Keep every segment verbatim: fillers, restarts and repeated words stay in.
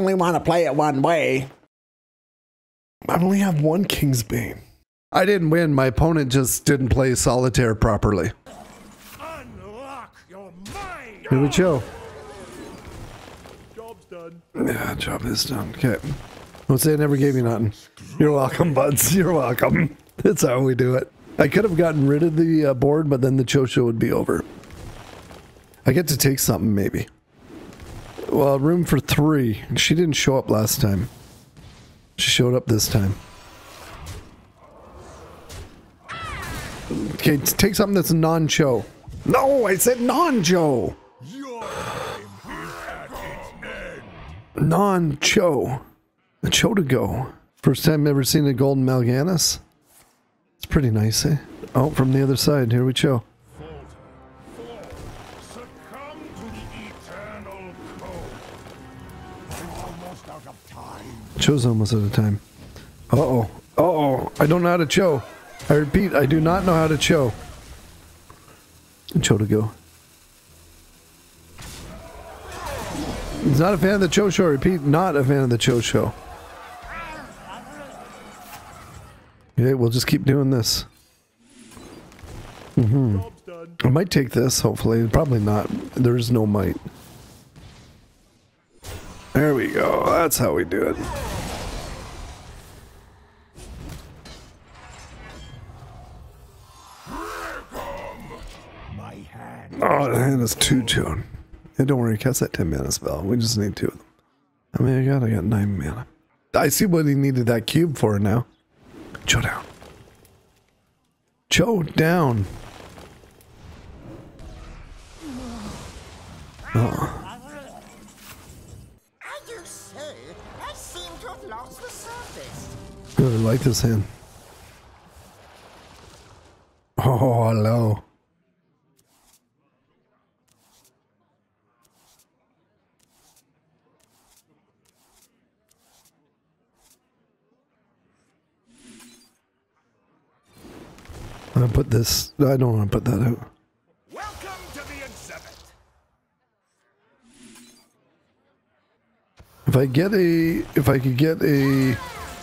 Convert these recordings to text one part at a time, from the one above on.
only want to play it one way. I only have one Kingsbane. I didn't win. My opponent just didn't play solitaire properly. Unlock your mind. Here we go. Job's done. Yeah, job is done. Okay. Don't say I never gave you nothing. You're welcome, buds. You're welcome. That's how we do it. I could have gotten rid of the uh, board, but then the Cho-Cho would be over. I get to take something, maybe. Well, room for three. She didn't show up last time. She showed up this time. Okay, take something that's non-Cho. No, I said non-Cho. Non-Cho. A Cho to go. First time ever seen a golden Mal'Ganis. It's pretty nice, eh? Oh, from the other side. Here we go. Succumb to the eternal code. I'm almost out of time. Cho's almost out of time. Uh-oh. Uh-oh. I don't know how to Cho. I repeat, I do not know how to Cho. Cho to go. He's not a fan of the Cho show. Repeat, not a fan of the Cho show. Okay, we'll just keep doing this. Mm-hmm. I might take this, hopefully. Probably not. There's no might. There we go. That's how we do it. Oh, the hand is two Cho. Hey, don't worry, cast that ten mana spell. We just need two of them. How many I got? I got nine mana. I see what he needed that cube for now. Cho down. Cho down. Oh. I do say, I seem to have lost the surface. I really like this hand. Oh, hello. I'm gonna put this. I don't want to put that out. Welcome to the exhibit. If I get a, if I could get a,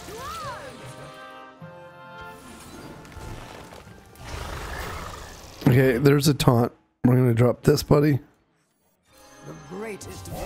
okay, there's a taunt. We're gonna drop this, buddy, The greatest is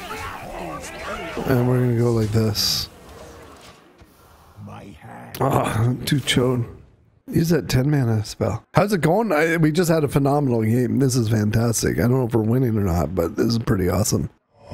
and we're gonna go like this. My hand. Ah, too chode. Use that ten mana spell. How's it going? I, we just had a phenomenal game. This is fantastic. I don't know if we're winning or not, but this is pretty awesome.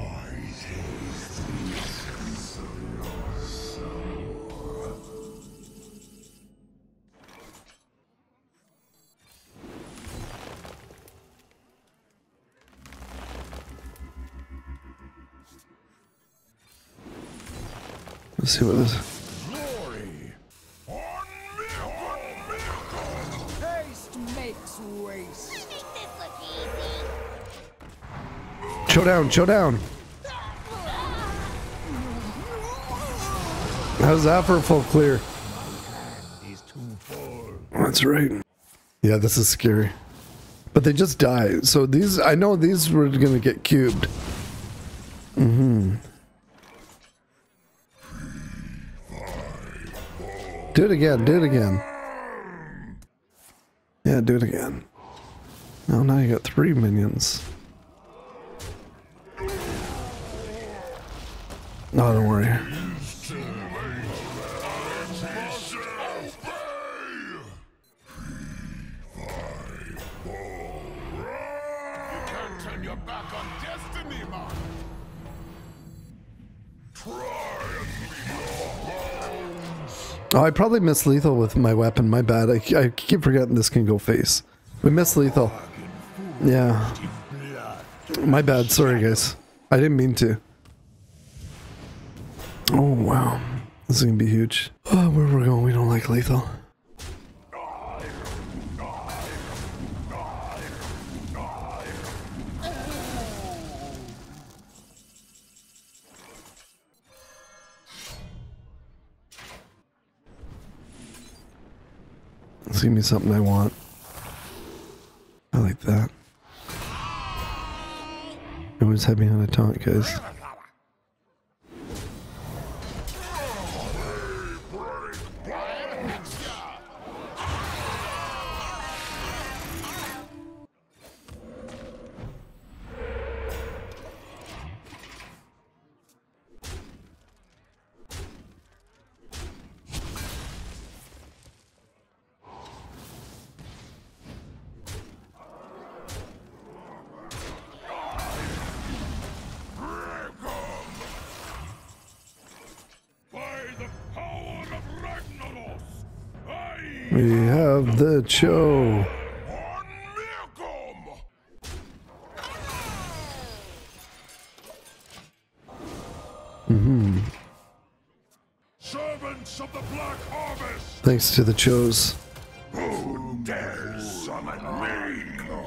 Let's see what this is. Cho down, Cho down. How's that for a full clear? That's right. Yeah, this is scary. But they just die. So these, I know these were gonna get cubed. Mm-hmm. Do it again, do it again. Yeah, do it again. Oh, now you got three minions. No, don't worry. Oh, I probably missed lethal with my weapon. My bad. I, I keep forgetting this can go face. We missed lethal. Yeah. My bad. Sorry, guys. I didn't mean to. Oh, wow. This is going to be huge. Oh, where we're going, we don't like lethal. Let's give me something I want. I like that. Always had me on a taunt, guys. We have the Cho. Mm-hmm. Servants of the Black Harvest. Thanks to the Chos. Who dares summon me?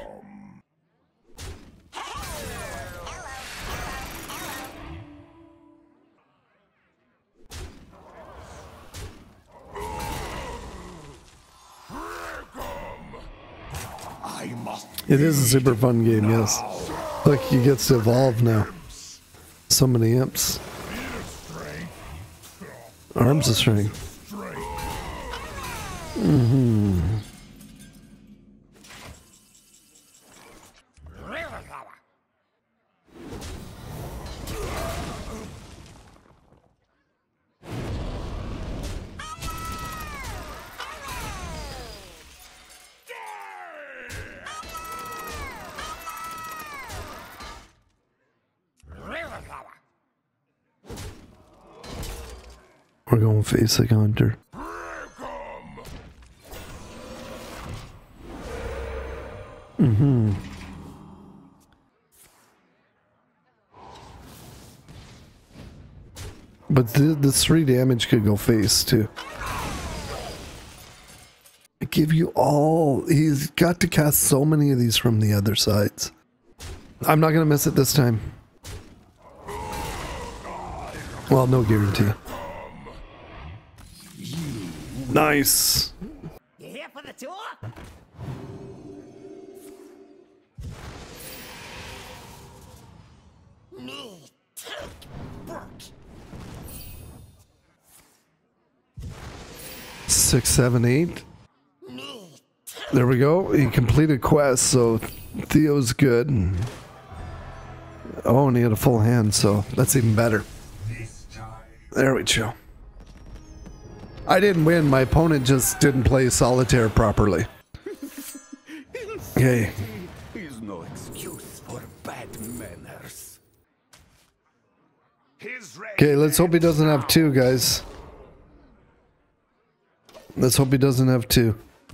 I must. It is a super fun game, yes. Look, he gets to evolve now. So many imps. Arms of strength. Mm-hmm. We're going face like Hunter. Mm-hmm. But the, the three damage could go face too. I give you all. He's got to cast so many of these from the other sides. I'm not gonna miss it this time. Well, no guarantee. Nice. You here for the tour? Me, take Burke. Six, seven, eight. Me, take There we go. He completed quest, so Theo's good. Oh, and he had a full hand, so that's even better. There we go. I didn't win. My opponent just didn't play solitaire properly. Okay. is no excuse for bad manners. Okay, let's hope he doesn't have two, guys. Let's hope he doesn't have two.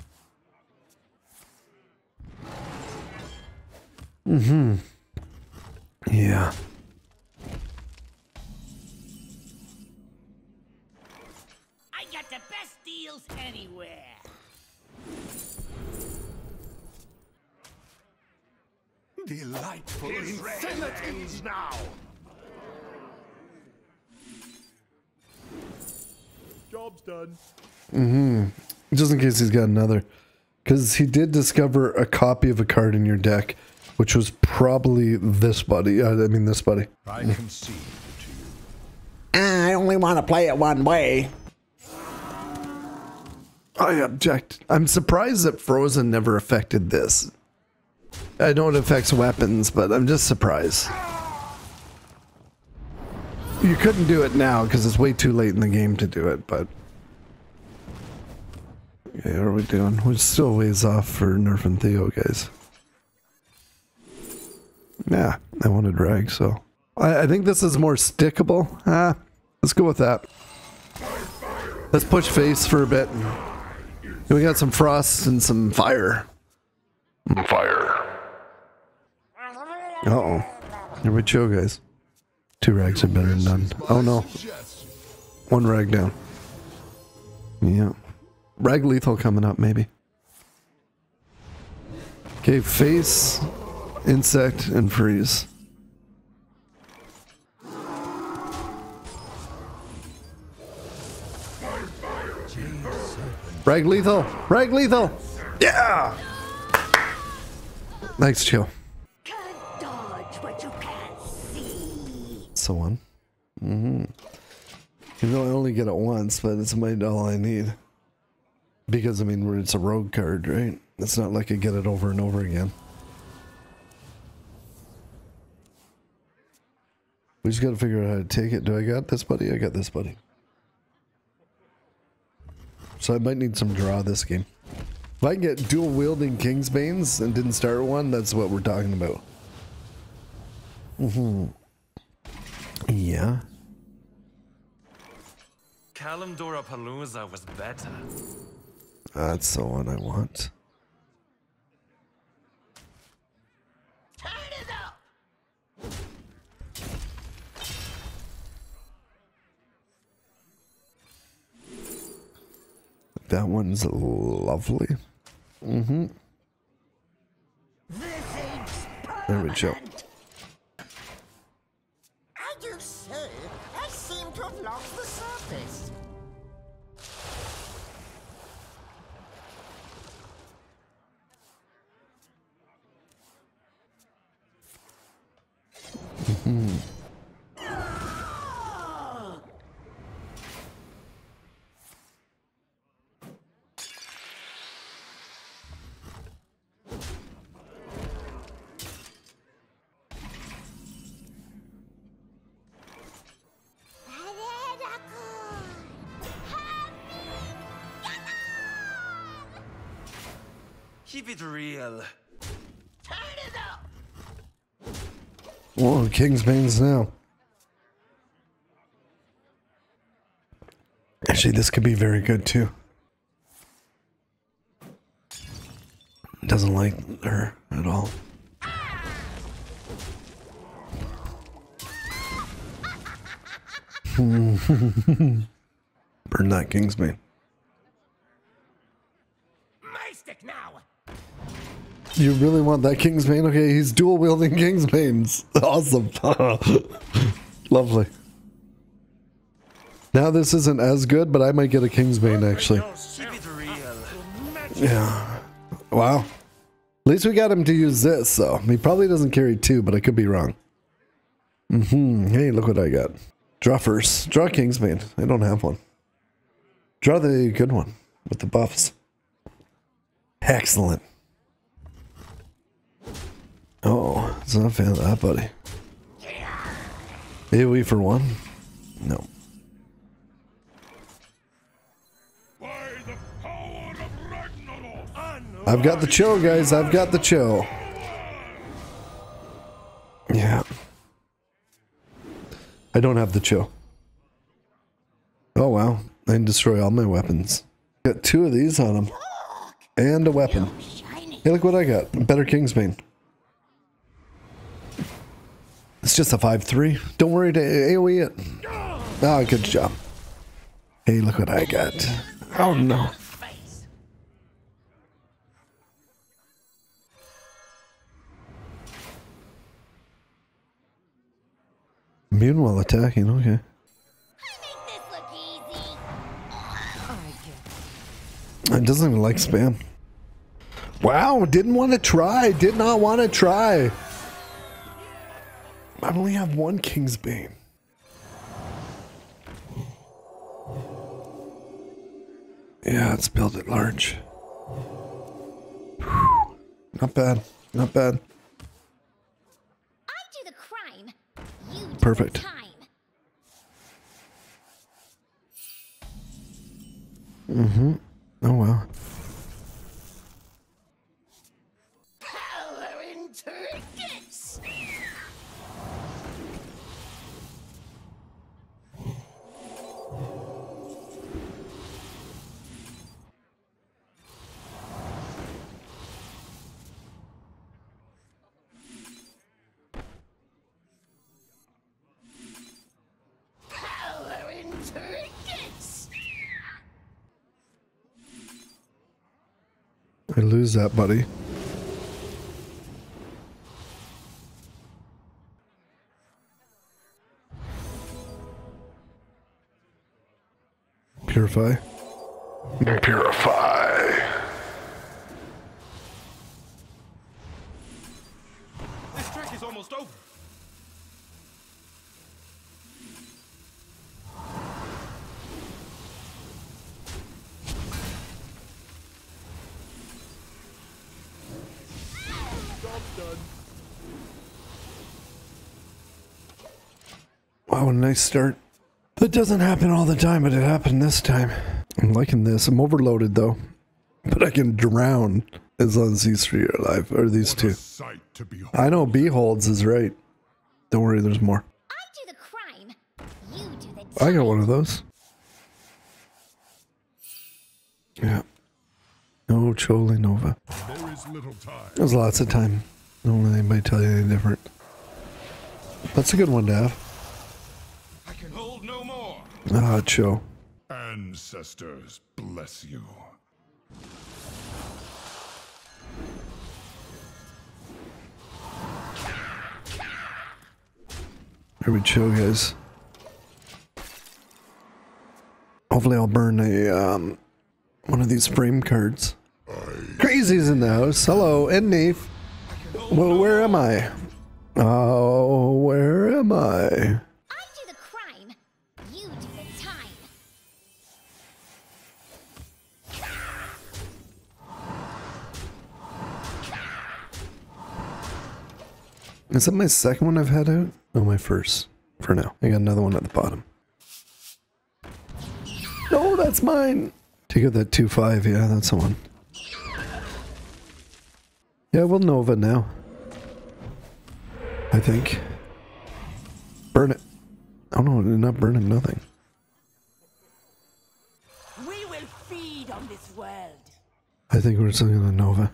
Mm-hmm. Yeah. I got the best deals anywhere. Delightful insanities now. Job's done. Mm-hmm. Just in case he's got another. Because he did discover a copy of a card in your deck, which was probably this buddy. Uh, I mean, this buddy. I concede to you. I only want to play it one way. I object. I'm surprised that Frozen never affected this. I know it affects weapons, but I'm just surprised. You couldn't do it now because it's way too late in the game to do it, but... Okay, what are we doing? We're still ways off for nerfing Theo, guys. Yeah, I want to drag, so... I, I think this is more stickable. Ah, let's go with that. Let's push face for a bit. We got some frost and some fire. Fire. Uh-oh. Here we go, guys. Two rags are better than none. Oh no. One rag down. Yeah. Rag lethal coming up, maybe. Okay, face, insect, and freeze. Rag lethal! Rag lethal! Yeah! Thanks, Chill. Can't dodge what you can't see. So on. Mm-hmm. You know, I only get it once, but it's my all I need. Because, I mean, it's a rogue card, right? It's not like I get it over and over again. We just gotta figure out how to take it. Do I got this buddy? I got this buddy. So I might need some draw this game. If I can get dual wielding Kingsbanes and didn't start one, that's what we're talking about. Mm-hmm. Yeah. Kalimdora Palooza was better. That's the one I want. Turn it up! That one's lovely. Mm-hmm. There we go. I do say, I seem to have lost the surface. Mm-hmm. Keep it real. Turn it up! Whoa, Kingsbane's now. Actually, this could be very good too. Doesn't like her at all. Burn that Kingsbane. My stick now! You really want that Kingsbane? Okay, he's dual wielding Kingsbanes. Awesome. Lovely. Now this isn't as good, but I might get a Kingsbane actually. Keep it real. Yeah. Wow. At least we got him to use this, though. He probably doesn't carry two, but I could be wrong. Mm-hmm. Hey, look what I got. Draw first. Draw Kingsbane. I don't have one. Draw the good one with the buffs. Excellent. Oh, it's not a fan of that, buddy. AoE for one? No. By the power of Ragnaros. I've got the chill, guys. I've got the chill. Yeah. I don't have the chill. Oh, wow. I can destroy all my weapons. Got two of these on him. And a weapon. Hey, look what I got. Better Kingsbane. It's just a five three. Don't worry to AoE it. Ah, oh, good job. Hey, look what I got. Oh, no. Immune while attacking, okay. It doesn't even like spam. Wow, didn't want to try. Did not want to try. I only have one Kingsbane. Yeah, let's build it large. Whew. Not bad. Not bad. I do the crime. You do Perfect. the time. Mm-hmm. Oh, wow. Power into trinkets! Power into trinkets! I lose that, buddy. Purify. Purify. This trick is almost over. Wow, a nice start. That doesn't happen all the time, but it happened this time. I'm liking this. I'm overloaded though. But I can drown as long as these three are alive. Or these What two. a sight to behold. I know Beholds is right. Don't worry, there's more. I do the crime. You do the I time. got one of those. Yeah. No Chole Nova. There is little time. There's lots of time. Don't let anybody tell you anything different. That's a good one to have. I can hold no more. Ah, Cho. Ancestors bless you. Here we Cho, guys. Hopefully I'll burn a, um, one of these frame cards. Crazy's in the house. Hello, and Nave. Well, where am I? Oh, where am I? I do the crime, you do the time. Is that my second one I've had out? Oh, my first. For now. I got another one at the bottom. No, that's mine. Take out that two five. Yeah, that's the one. Yeah, we'll Nova now. I think. Burn it. Oh no, not burning nothing. We will feed on this world. I think we're still gonna Nova.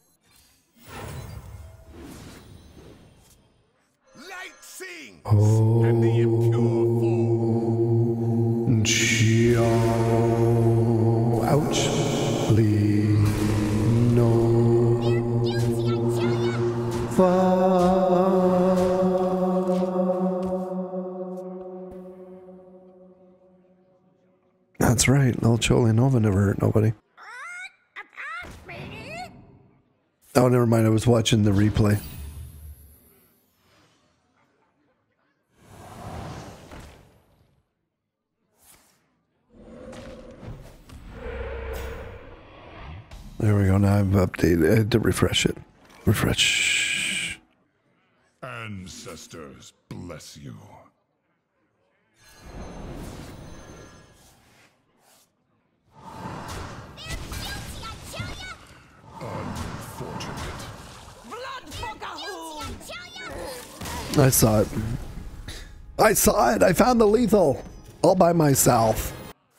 Light sing. Oh, And the impure fall. Gio. Ouch. Please. No. Fa. That's right. El Chole Nova never hurt nobody. Oh, never mind. I was watching the replay. There we go. Now I've updated. I had to refresh it. Refresh. Ancestors bless you. Unfortunate. Blood for Gahoon! I saw it. I saw it. I found the lethal. All by myself.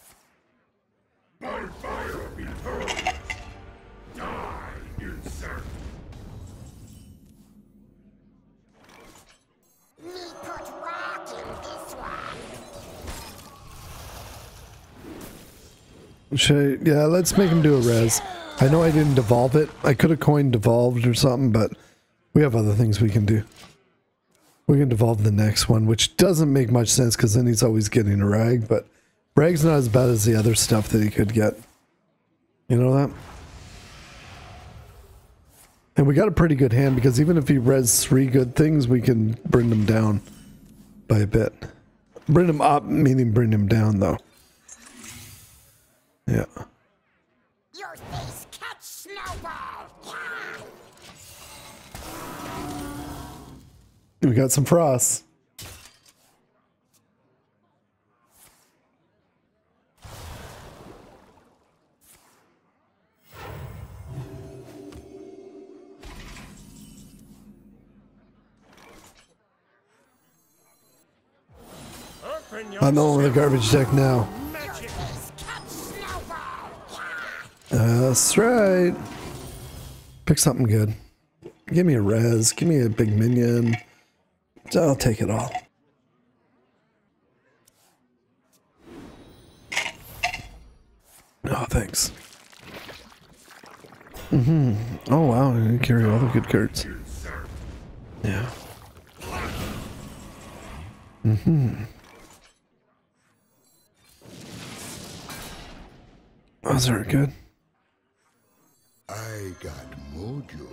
My fire be purged. Die, insect. Me put rock in this one. Should I, yeah, let's make him do a res. I know I didn't devolve it. I could have coined devolved or something, but we have other things we can do. We can devolve the next one, which doesn't make much sense because then he's always getting a rag, but rag's not as bad as the other stuff that he could get. You know that? And we got a pretty good hand because even if he res three good things, we can bring them down by a bit. Bring him up, meaning bring him down though. Yeah. Your face catch snowball. Yeah. We got some frost. I'm on the garbage deck now. Your face catch snowball. That's right. Pick something good. Give me a res. Give me a big minion. I'll take it all. Oh, thanks. Mm-hmm. Oh, wow. You carry all the good cards. Yeah. Mm-hmm. Those are good. I got mojo.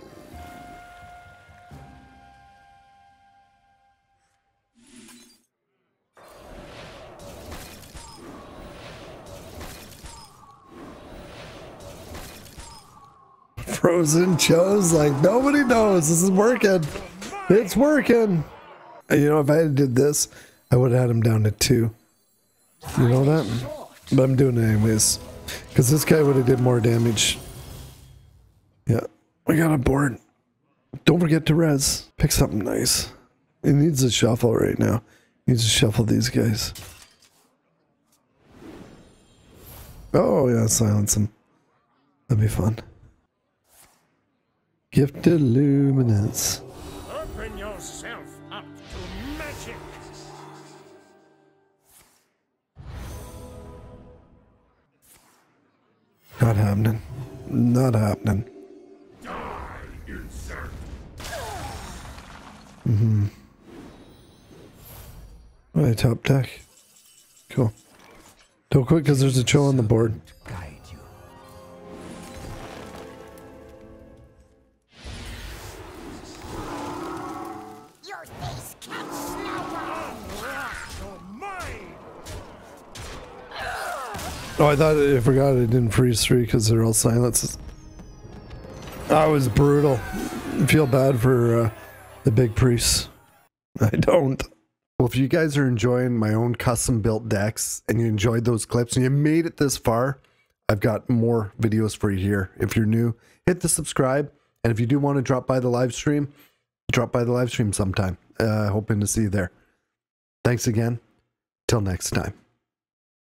Frozen chose like nobody knows. This is working. It's working. You know, if I had did this, I would have had him down to two. You know that? But I'm doing it anyways. Because this guy would have did more damage. Yeah. We got a board. Don't forget to res. Pick something nice. It needs a shuffle right now. He needs to shuffle these guys. Oh yeah, silence him. That'd be fun. Gifted luminance. Open yourself up to magic. Not happening. Not happening. Die, insect. Mm-hmm. Alright, top deck. Cool. Don't quit because there's a chill on the board. Guide you. Your face can't snow. Mine. Oh, I thought I forgot I didn't freeze three because they're all silences. That was brutal. I feel bad for uh, the big priests. I don't. Well, if you guys are enjoying my own custom built decks and you enjoyed those clips and you made it this far, I've got more videos for you here. If you're new, hit the subscribe. And if you do want to drop by the live stream, drop by the live stream sometime. Uh, hoping to see you there. Thanks again. Till next time.